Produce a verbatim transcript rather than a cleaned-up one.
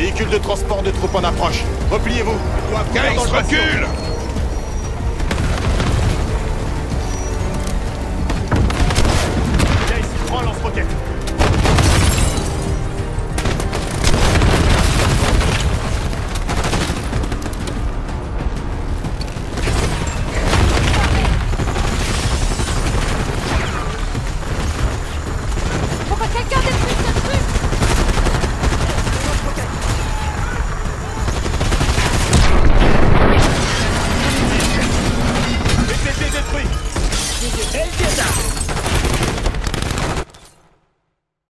Véhicule de transport de troupes en approche. Repliez-vous. Guys, recule!